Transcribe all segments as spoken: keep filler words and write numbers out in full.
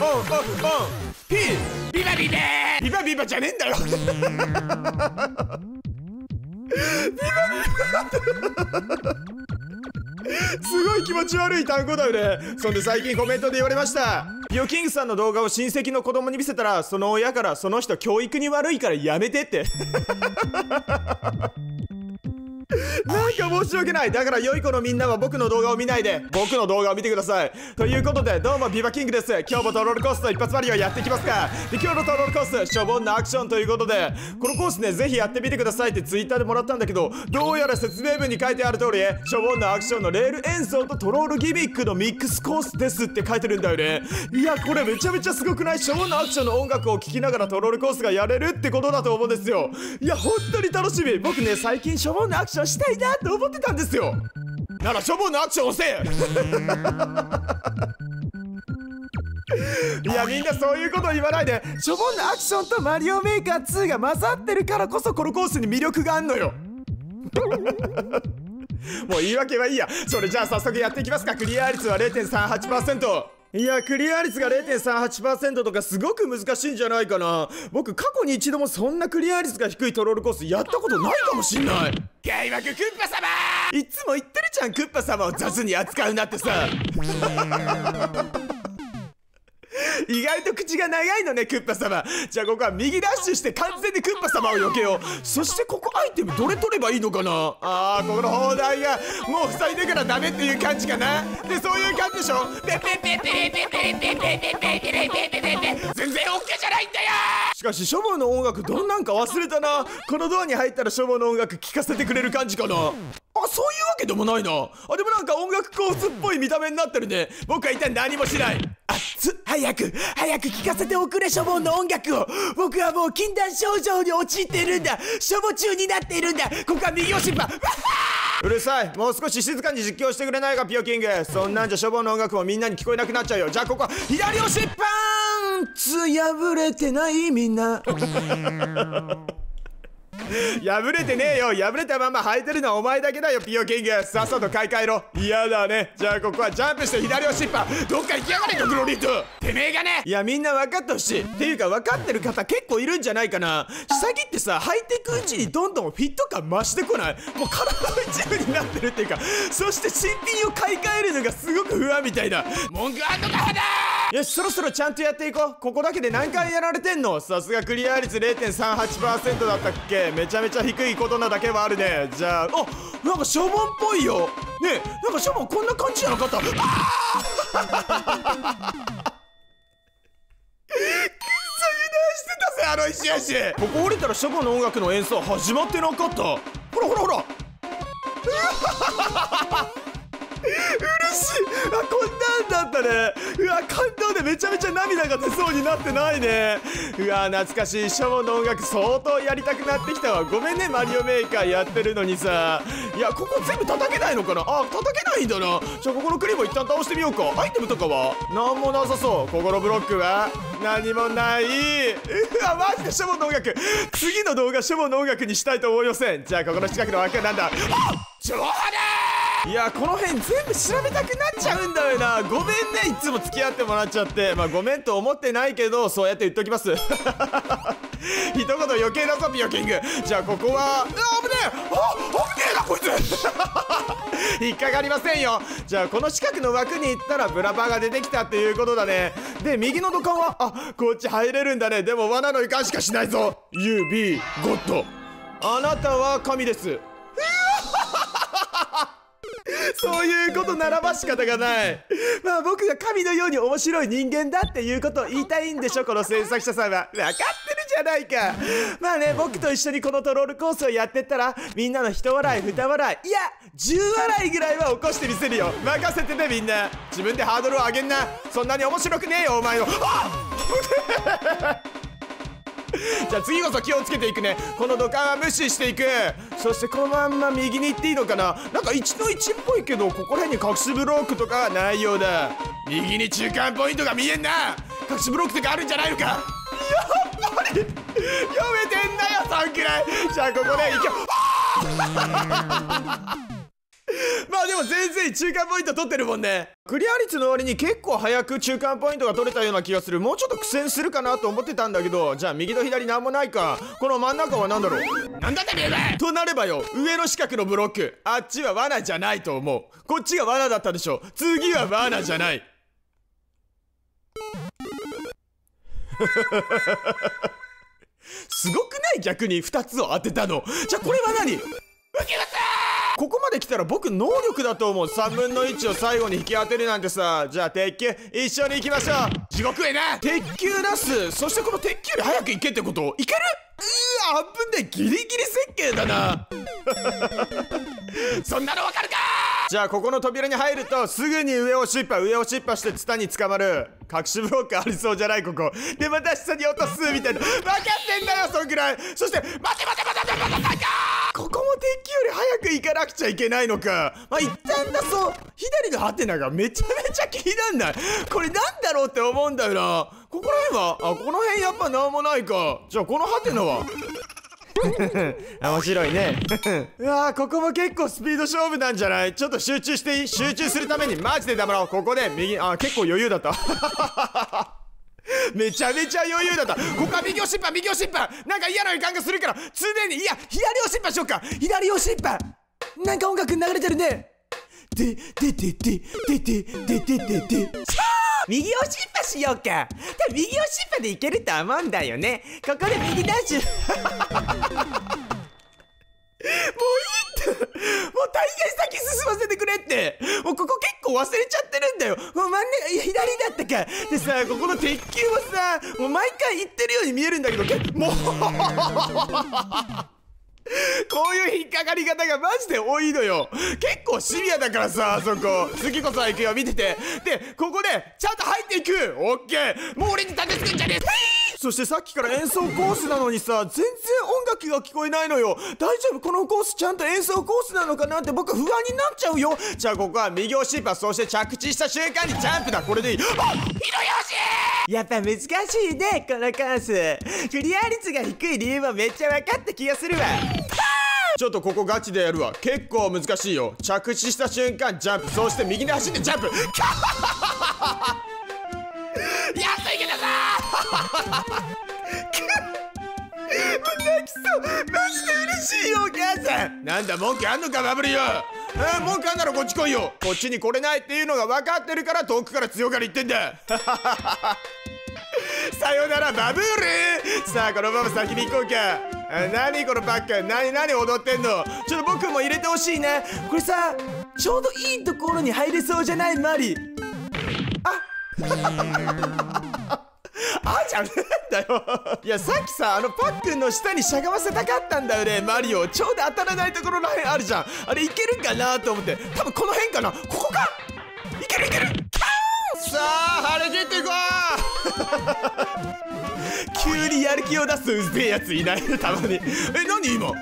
オンピービバビバビバビバじゃねえんだよビバビバすごい気持ち悪い単語だよね。そんで最近コメントで言われました。ピオキングさんの動画を親戚の子供に見せたら、その親からその人教育に悪いからやめてってなんか申し訳ない。だから良い子のみんなは僕の動画を見ないで僕の動画を見てください。ということで、どうもビバキングです。今日もトロールコースの一発割りをやっていきますか。で、今日のトロールコース、しょぼんなアクションということで、このコースね、ぜひやってみてくださいってツイッターでもらったんだけど、どうやら説明文に書いてある通り、しょぼんなアクションのレール演奏とトロールギミックのミックスコースですって書いてるんだよね。いや、これめちゃめちゃすごくない？しょぼんなアクションの音楽を聴きながらトロールコースがやれるってことだと思うんですよ。いや、本当に楽しみ。僕ね、最近しょぼんなアクションしたいなと思ってたんですよ。ならしょぼんなアクションをせえいや、みんなそういうことを言わないで。しょぼんなアクションとマリオメーカーツーが混ざってるからこそこのコースに魅力があんのよもう言い訳はいいや。それじゃあ早速やっていきますか。クリア率は れいてんさんはちパーセント。いや、クリア率が れいてんさんはちパーセント とかすごく難しいんじゃないかな。僕過去に一度もそんなクリア率が低いトロールコースやったことないかもしんない。開幕クッパ様、いつも言ってるじゃん、クッパ様を雑に扱うなってさ意外と口が長いのね、クッパ様。じゃあここは右ダッシュして完全にクッパ様を避けよう。そしてここアイテムどれ取ればいいのかな。あー、ここの砲台がもう塞いでからダメっていう感じかな。で、そういう感じでしょ。ペペペペペペペペペペペペペペペペ全然 OK じゃないんだよ。しかしショボの音楽どんなんか忘れたな。このドアに入ったらショボの音楽聴かせてくれる感じかな。あ、そういうわけでもないな。あ、でもなんか音楽コースっぽい見た目になってるね。僕は一体何もしない。あっつ、早く早く聴かせておくれ、ショボンの音楽を。僕はもう禁断症状に陥っているんだ。ショボ中になっているんだ。ここは右押しっぱうるさい。もう少し静かに実況してくれないか、ピオキング。そんなんじゃショボンの音楽もみんなに聞こえなくなっちゃうよ。じゃあここは左押しっぱーんつ破れてないみんな破れてねえよ。破れたまま履いてるのはお前だけだよ、ピオキング。さっさと買い替えろ。嫌だね。じゃあここはジャンプして左押しっぱ。どっか行きやがれよ、グロリート。てめえがね。いや、みんな分かってほしい。っていうか分かってる方結構いるんじゃないかな。下着ってさ、履いていくうちにどんどんフィット感増してこない？もう体の一部になってるっていうか、そして新品を買い替えるのがすごく不安みたいな。文句あんのかはだー。よし、そろそろちゃんとやっていこう。ここだけで何回やられてんの？さすがクリア率 れいてんさんはちパーセント だったっけ。めちゃめちゃ低いことなだけはあるね。じゃあ、あ、なんかショボンっぽいよね。え、なんかショボンこんな感じじゃなかった？あーくっそ油断してたぜ、あの石橋。ここ降りたらショボンの音楽の演奏始まってなかった。ほらほらほら嬉しい。あ、こんなんだったね。うわ、感動でめちゃめちゃ涙が出そうになってないね。うわ、懐かしい。ショボの音楽相当やりたくなってきたわ。ごめんね、マリオメーカーやってるのにさ。いや、ここ全部叩けないのかな。あ、叩けないんだな。じゃあここのクリボー一旦倒してみようか。アイテムとかはなんもなさそう。ここのブロックは何もない。うわ、マジでショボの音楽、次の動画ショボの音楽にしたいと思いません。じゃあここの近くの枠はなんだ。あ、ショボだー。いや、この辺全部調べたくなっちゃうんだよな。ごめんね、いつも付き合ってもらっちゃって。まあごめんと思ってないけど、そうやって言っときます一言余計なぞ、ピオキング。じゃあここは、あ、危ねえ。あ、危ねえなこいつ引っかかりませんよ。じゃあこの近くの枠に行ったらブラパーが出てきたっていうことだね。で、右の土管は、あ、こっち入れるんだね。でも罠の予感しかしないぞ。 ユービー ゴッド、あなたは神ですそういうことならば仕方がない。まあ僕が神のように面白い人間だっていうことを言いたいんでしょ、この制作者さんは。分かってるじゃないか。まあね、僕と一緒にこのトロールコースをやってったら、みんなの一笑い二笑い、いやじゅう笑いぐらいは起こしてみせるよ。任せてね、みんな。自分でハードルを上げんな。そんなに面白くねえよ、お前の。あっじゃあ次こそ気をつけていくね。この土管は無視していく。そしてこのまんま右に行っていいのかな。なんかいちのいちっぽいけど、ここら辺に隠しブロックとかはないようだ。右に中間ポイントが見えんな。隠しブロックとかあるんじゃないのか。やっぱり読めてんだよ、そんくらい。じゃあここで行けよまあでもも全然中間ポイント取ってるもんね。クリア率の割に結構早く中間ポイントが取れたような気がする。もうちょっと苦戦するかなと思ってたんだけど、じゃあ右と左なんもないか。この真ん中は何だろう。 なんだってねえべとなればよ、上の四角のブロック、あっちは罠じゃないと思う。こっちが罠だったでしょ。次は罠じゃない。すごくない？逆にふたつを当てたの。じゃあこれは何？ここまで来たら僕能力だと思う。さんぶんのいちを最後に引き当てるなんてさ。じゃあ鉄球一緒に行きましょう。 地獄へな。 鉄球出す。そしてこの鉄球より早く行けってこと？いける？うわ、危ねえ。ギリギリ設計だな。 そんなのわかるか。 じゃあここの扉に入るとすぐに上をシッパ上をシッパしてツタに捕まる。隠しブロックありそうじゃないここで、また下に落とすみたいな。分かってんだよそんぐらい。そして待て待て待て待て待て待て、ここも鉄球より早く行かなくちゃいけないのか。まあ一旦だそう。左のハテナがめちゃめちゃ気になんない。これなんだろうって思うんだよな。ここら辺はあ、この辺やっぱなんもないか。じゃあこのハテナは面白いね。うわー、ここも結構スピード勝負なんじゃない？ちょっと集中していい？集中するためにマジで黙ろう。ここで右、あ、結構余裕だった。めちゃめちゃ余裕だった。ここは右押しっぱ右押しっぱ。なんか嫌な予感がするから常に、いや左押しっぱしようか。左押しっぱ。なんか音楽流れてるね。でででででででででで右押しっぱしようか。多分右押しっぱでいけると思うんだよね。ここで右ダッシュ。もういいって。もう大概先進ませてくれって。もうここ結構忘れちゃってるんだよ。もう真ん中左だったか。でさ、ここの鉄球はさ、もう毎回言ってるように見えるんだけど、もうこういう引っかかり方がマジで多いのよ。結構シビアだからさ、あそこ。次こそは行くよ、見てて。で、ここでちゃんと入っていく。オッケー。もう俺に盾つくんじゃねえ。そしてさっきから演奏コースなのにさ、全然音楽が聞こえないのよ。大丈夫？このコースちゃんと演奏コースなのかなって僕不安になっちゃうよ。じゃあここは右押しっぱ、そして着地した瞬間にジャンプだ。これでいい。あっ、 ひどいよし。 やっぱ難しいね、このコース。クリア率が低い理由もめっちゃ分かった気がするわ。ちょっとここガチでやるわ。結構難しいよ。着地した瞬間ジャンプ、そして右に走ってジャンプ。 やっといけたぞ泣きそう。マジで嬉しいよ、お母さん。なんだ文句あんのかバブルよ。えー、文句あんならこっち来いよ。こっちに来れないっていうのが分かってるから遠くから強がり言ってんだ。さよならバブル。さあこのまま先に行こうか。あ、何このバッカ。何何踊ってんの。ちょっと僕も入れてほしいね。これさ、ちょうどいいところに入れそうじゃないマリ。ああじゃねえんだよ。いやさっきさ、あのパックンの下にしゃがませたかったんだよね、マリオ。ちょうど当たらないところらへんあるじゃん。あれいけるかなと思って。多分この辺かな。ここか。いけるいける。さあ張り切っていこう。急にやる気を出すうぜえやついないね、たまに。え、何今。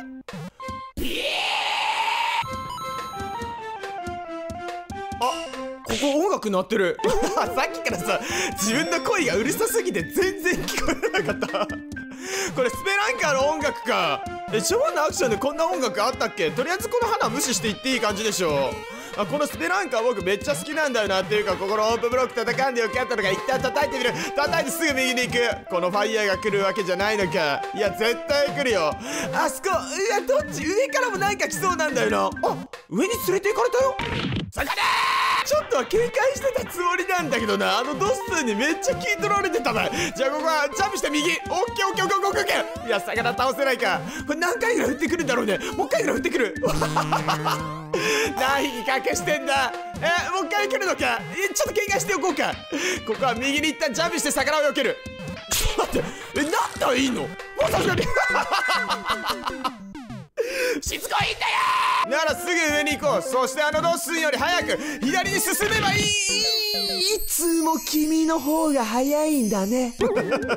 あ、ここ音楽鳴ってる。さっきからさ、自分の声がうるさすぎて全然聞こえなかった。これスペランカーの音楽か。え、ショーンのアクションでこんな音楽あったっけ。とりあえずこの花無視していっていい感じでしょ。あ、このスペランカー僕めっちゃ好きなんだよな。っていうかここのオープンブロック叩んでよかったのか。一旦叩いてみる。叩いてすぐ右に行く。このファイヤーが来るわけじゃないのか。いや絶対来るよ。あそこ、いやどっち。上からもなんか来そうなんだよな。あ、上に連れて行かれたよ。 そこだちょっとは警戒してたつもりなんだけどな。あのドッスンにめっちゃ聞い取られてたな。じゃあここはジャンプして右。オッケーオッケーオッケーオッケーオッケー。いや魚倒せないか。これ何回ぐらい降ってくるんだろうね。もう一回ぐらい降ってくる。何匹隠してんだ。え、もう一回来るのか。え、ちょっと警戒しておこうか。ここは右に一旦ジャンプして魚を避ける。ちょっと待って。え、なんだいいの。もうさすがに。 しつこいんだよ。 ならすぐ上に行こう。そしてあのドッスンより早く左に進めばいい。いつも君の方が早いんだね。いつ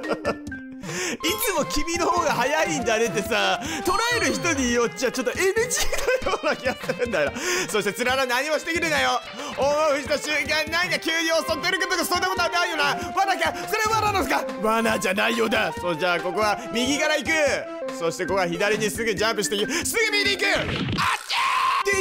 も君の方が早いんだねってさ、捉える人によっちゃちょっと エヌジー のような気がするんだよな。そしてつらら何もしてくれなよ。思いした瞬間なんか急に襲ってるけどそんなことはないよな。罠か。それは罠なんですか。罠じゃないようだ。そう、じゃあここは右から行く。そしてここは左にすぐジャンプしてすぐ右に行く。あっちゃー。で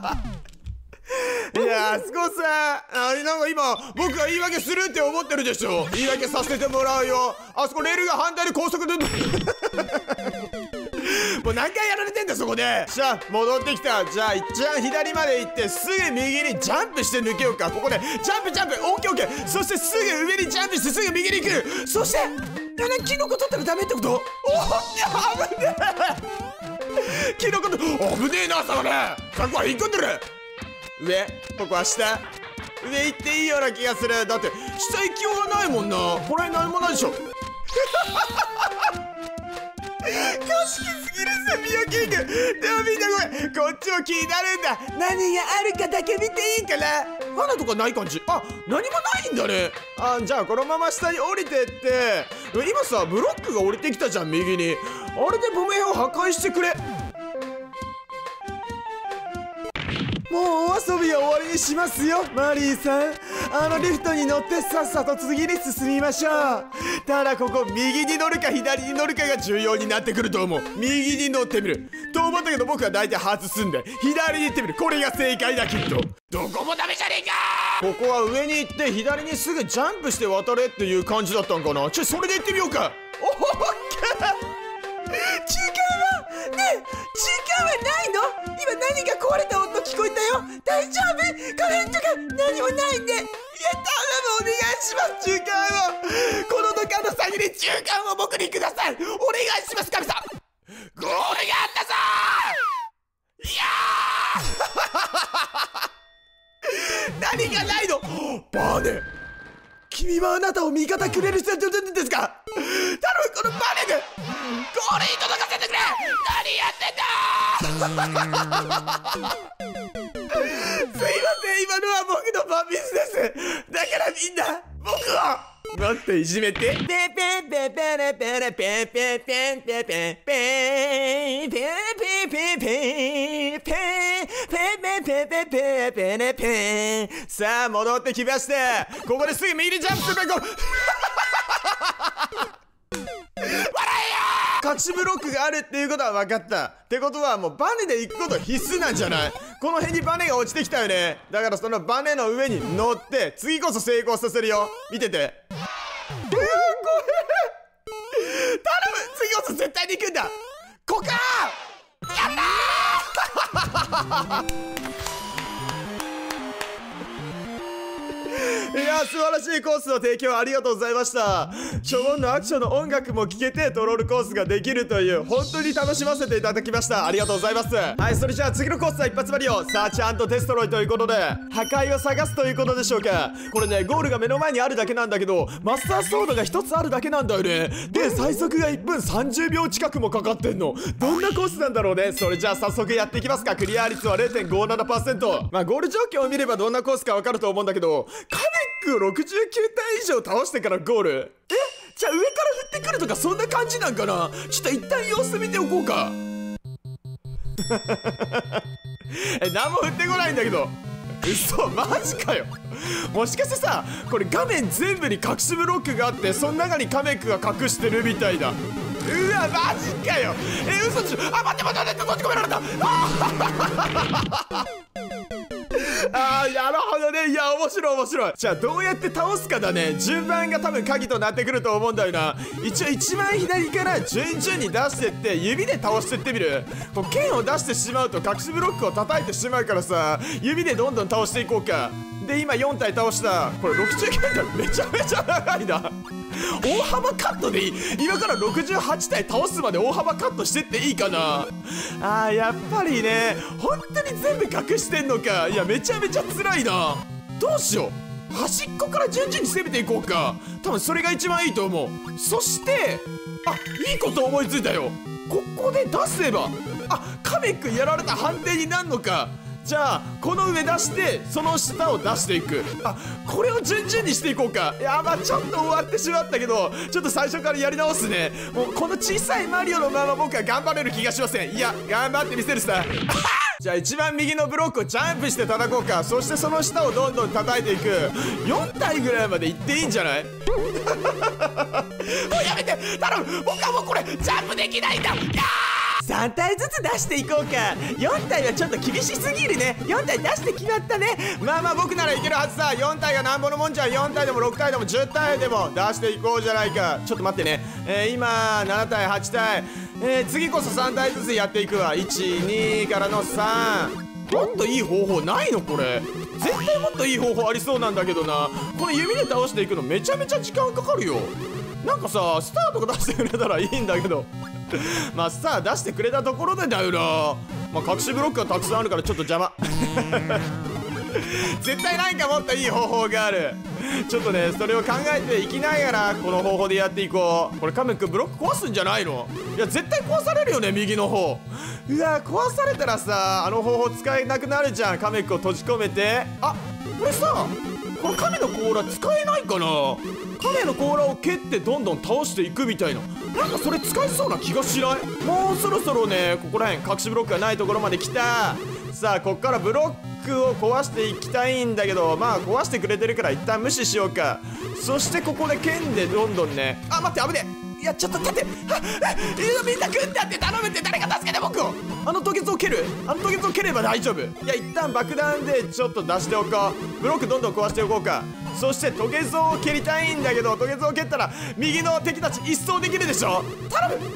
いやあそこさ、あれなんか今僕が言い訳するって思ってるでしょ。言い訳させてもらうよ。あそこレールが反対で高速でもう何回やられてんだそこで。じゃあ戻ってきた。じゃあ一旦左まで行ってすぐ右にジャンプして抜けようか。ここでジャンプジャンプ、オッケーオッケー。そしてすぐ上にジャンプしてすぐ右に行く。そしてキノコ取ったらダメってこと？おっ危ねえキノコと危ねえなさがね。過去は引っ込んでる。上、ここは下。上行っていいような気がする。だって下行きようがないもんな。これ何もないでしょ。賢すぎるぜミオキング。でもみんなごめん、こっちも気になるんだ。何があるかだけ見ていいかな。罠とかない感じ。あ、何もないんだね。あ、じゃあこのまま下に降りてって。今さブロックが降りてきたじゃん右に。あれでボメを破壊してくれ。もうお遊びは終わりにしますよマリーさん。あのリフトに乗ってさっさと次に進みましょう。ただここ右に乗るか左に乗るかが重要になってくると思う。右に乗ってみると思ったけど僕は大体外すんで左に行ってみる。これが正解だきっと。 どこもダメじゃねえか。 ここは上に行って左にすぐジャンプして渡れっていう感じだったんかな。ちょそれで行ってみようか。おっけ時間はねえ時間はないの。今何が壊れた音聞こえたよ。大丈夫？カレントが何もないんで。いや頼むお願いします。時間をこの土管の先に時間を僕にください。お願いします神様。 ゴールがあったぞー。いやー何がないの。バーネ、君はあなたを味方くれる人ですか。頼むこのバーネ君、 ゴールに届かせてくれ。何やってんだすいません、今のは僕のバンミスです。だからみんな僕を待っていじめて。ペペペペレペレペペペペペペペペペペペペペペペペペレペ。さあ戻ってきまして、ここですぐ右にジャンプする。隠しブロックがあるっていうことは分かった。ってことはもうバネで行くこと必須なんじゃない？この辺にバネが落ちてきたよね。だからそのバネの上に乗って次こそ成功させるよ。見てて。えー、ごめん。頼む、次こそ絶対に行くんだ。ここか。やったーいや素晴らしいコースの提供ありがとうございました。ショボンのアクションの音楽も聴けてトロールコースができるという本当に楽しませていただきました。ありがとうございます。はい、それじゃあ次のコースは一発割りをサーチ&デストロイということで破壊を探すということでしょうか。これねゴールが目の前にあるだけなんだけどマスターソードが一つあるだけなんだよね。で最速がいっぷんさんじゅうびょう近くもかかってんの。どんなコースなんだろうね。それじゃあ早速やっていきますか。クリア率は れいてんごななパーセント。 まあゴール状況を見ればどんなコースかわかると思うんだけど、カメックをろくじゅうきゅうたい以上倒してからゴール。え、じゃあ上から降ってくるとかそんな感じなんかな。ちょっと一旦様子見ておこうか。え、何も降ってこないんだけど。嘘、マジかよ。もしかしてさこれ画面全部に隠しブロックがあってその中にカメックが隠してるみたいだ。うわマジかよ。え、嘘でしょ。あ、待って待って待って、閉じ込められた。あー、なるほどね。いや面白い面白い。じゃあどうやって倒すかだね。順番が多分鍵となってくると思うんだよな。一応一番左から順々に出してって指で倒してってみる。こう剣を出してしまうと隠しブロックを叩いてしまうからさ指でどんどん倒していこうか。で今よんたい倒した。これろくじゅうきゅうたいめちゃめちゃ長いな。大幅カットでいい。今からろくじゅうはちたい倒すまで大幅カットしてっていいかな。あーやっぱりね本当に全部隠してんのか。いやめちゃめちゃ辛いな。どうしよう。端っこから順々に攻めていこうか。多分それが一番いいと思う。そしてあ、いいこと思いついたよ。ここで出せばあ、カメックやられた判定になんのか。 じゃあこの上出してその下を出していく。あ、これを順々にしていこうか。いや、まあちょっと終わってしまったけど、ちょっと最初からやり直すね。もうこの小さいマリオのまま僕は頑張れる気がしません。いや、頑張ってみせるさ。じゃあ一番右のブロックをジャンプして叩こうか。そしてその下をどんどん叩いていく。よん体ぐらいまでいっていいんじゃない？ もうやめて、頼む。僕はもうこれジャンプできないんだ。 さん体ずつ出していこうか。よん体はちょっと厳しすぎるね。よん体出して決まったね。まあまあ僕ならいけるはずさ。よん体がなんぼのもんじゃん。よん体でもろく体でもじゅう体でも出していこうじゃないか。ちょっと待ってね、えー、今なな体はち体、えー、次こそさん体ずつやっていくわ。いち、にからのさん。もっといい方法ないのこれ。絶対もっといい方法ありそうなんだけどな。この弓で倒していくのめちゃめちゃ時間かかるよ。なんかさ、スターとか出してくれたらいいんだけどまあスター出してくれたところでだよな。まあ隠しブロックがたくさんあるからちょっと邪魔絶対なんかもっといい方法がある。ちょっとね、それを考えていきながらこの方法でやっていこう。これカメ君ブロック壊すんじゃないの？いや絶対壊されるよね、右の方。うわ、壊されたらさ、あの方法使えなくなるじゃん。カメ君を閉じ込めて。あ、これさ、このカメの甲羅使えないかな。カメの甲羅を蹴ってどんどん倒していくみたいな、なんかそれ使えそうな気がしない？もうそろそろね、ここら辺隠しブロックがないところまで来た。さあこっからブロックを壊していきたいんだけど、まあ壊してくれてるから一旦無視しようか。そしてここで剣でどんどんね。あ、待って、危ねえ。いやちょっと待って、みんな組んだって頼むって。誰か助けて僕を。あの吐血を蹴る。あの吐血を蹴れば大丈夫。いや一旦爆弾でちょっと出しておこう。ブロックどんどん壊しておこうか。そしてトゲゾウを蹴りたいんだけど、トゲゾウを蹴ったら右の敵たち一掃できるでしょ。頼む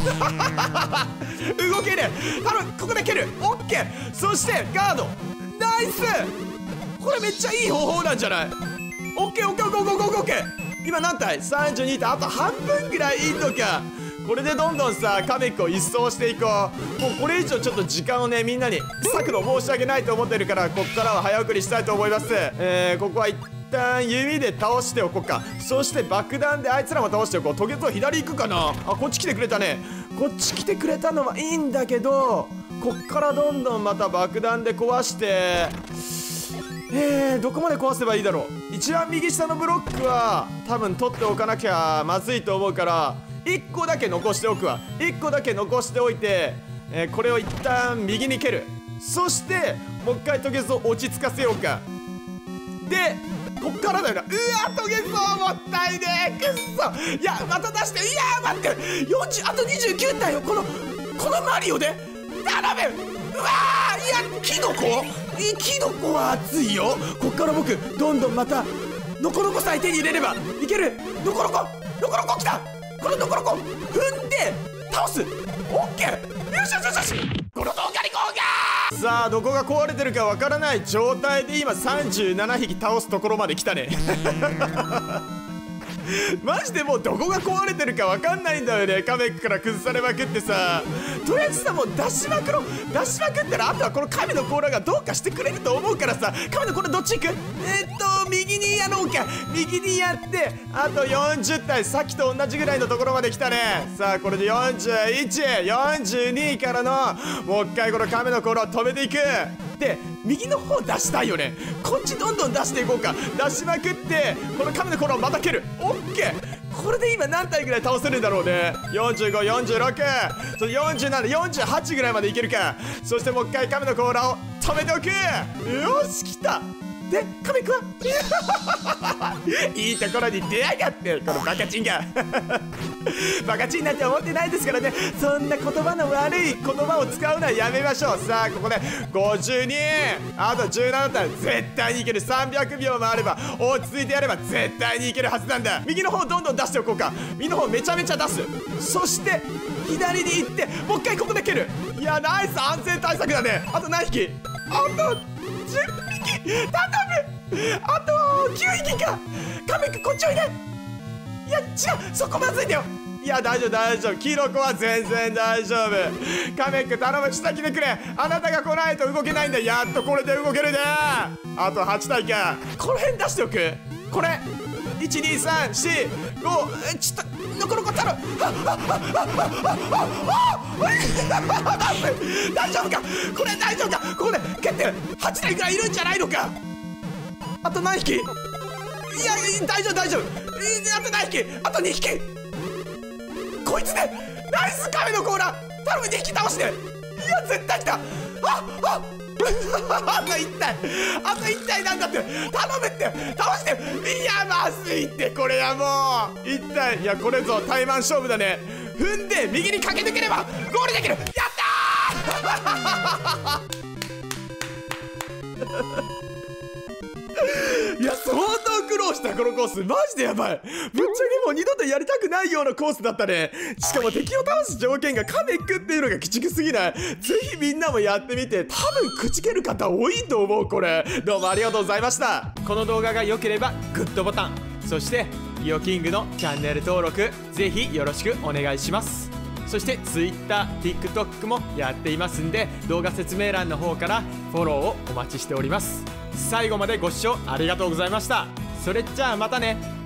動ける。頼む、ここで蹴る。オッケー。そしてガード。ナイス。これめっちゃいい方法なんじゃない？オッケーオッケーオッケーオッケーオッケーオッケー。今何体？さんじゅうに体。あと半分ぐらいいいのか。これでどんどんさ、カメックを一掃していこう。もうこれ以上ちょっと時間をね、みんなに割くの申し訳ないと思ってるから、こっからは早送りしたいと思います。えー、ここは一旦弓で倒しておこうか。そして爆弾であいつらも倒しておこう。トゲゾウ左行くかな。あ、こっち来てくれたね。こっち来てくれたのはいいんだけど、こっからどんどんまた爆弾で壊して、えー、どこまで壊せばいいだろう。一番右下のブロックは多分取っておかなきゃまずいと思うから、いっこだけ残しておくわ。いっこだけ残しておいて、えー、これを一旦右に蹴る。そしてもう一回トゲゾウ落ち着かせようか。でこっからだよな。うわ、トゲゾウもったいねえ。くっそ。いやまた出して。いや待って、よんじゅう、あとにじゅうきゅう体よ。このこのマリオで頼む。うわー、いやキノコ、キノコは熱いよ。こっから僕どんどんまたノコノコさえ手に入れればいける。ノコノコノコノコ来た。このノコノコ踏んで倒す。オッケー。よしよしよしよし。 この動画にこうが。 さあどこが壊れてるかわからない状態で今さんじゅうななひき倒すところまで来たねマジでもうどこが壊れてるかわかんないんだよね。カメックから崩されまくってさ。とりあえずさ、もう出しまくろう。出しまくったらあとはこのカメの甲羅がどうかしてくれると思うからさ。カメの甲羅どっち行く？えー、っと右にやろうか。右にやってあとよんじゅう体、さっきと同じぐらいのところまで来たね。さあこれでよんじゅういち、よんじゅうにからのもう一回このカメの甲羅を止めていく。で右の方出したいよね。こっちどんどん出していこうか。出しまくってこのカメの甲羅をまた蹴る。オッケー。これで今何体ぐらい倒せるんだろうね。よんじゅうご、よんじゅうろく、そよんじゅうなな、よんじゅうはちぐらいまでいけるか。そしてもう一回カメの甲羅を止めておく。よし来た。でカメくんいいところに出やがって、このバカチンがバカチンなんて思ってないですからね。そんな言葉の悪い言葉を使うのはやめましょう。さあここでごじゅうに、あとじゅうなな体絶対にいける。さんびゃくびょうもあれば落ち着いてやれば絶対にいけるはずなんだ。右の方どんどん出しておこうか。右の方めちゃめちゃ出す。そして左に行ってもう一回ここで蹴る。いやナイス安全対策だね。あと何匹？あとじゅっぴき。頼む。あときゅうひきか。カメックこっちおいで。いや違う、そこまずいんだよ。いや大丈夫大丈夫。キノコは全然大丈夫。カメック頼む、下来てくれ。あなたが来ないと動けないんだ。やっとこれで動けるね。あとはち体か。この辺出しておく。これいち、に、さん、よん、ご、えちょっとノコノコ頼む。大丈夫か。これ大丈夫か。ここで蹴ってってはちだいぐらいいるんじゃないのか。あと何匹。いや大丈夫大丈夫。あと何匹。あとにひき。こいつでナイス亀の甲羅。頼むにひき倒して。いや絶対来た。あああといち体あといち体なんだって。頼むって倒して。いやまずいってこれはもういち体。いやこれぞタイマン勝負だね。踏んで右に駆け抜ければゴールできる。やったーいや相当苦労したこのコース。マジでやばい。ぶっちゃけもう二度とやりたくないようなコースだったね。しかも敵を倒す条件がカメックっていうのが鬼畜すぎない。ぜひみんなもやってみて。多分くじける方多いと思う。これどうもありがとうございました。この動画が良ければグッドボタン、そしてイオキングのチャンネル登録ぜひよろしくお願いします。そして Twitter、TikTok もやっていますんで、動画説明欄の方からフォローをお待ちしております。最後までご視聴ありがとうございました。それじゃあまたね。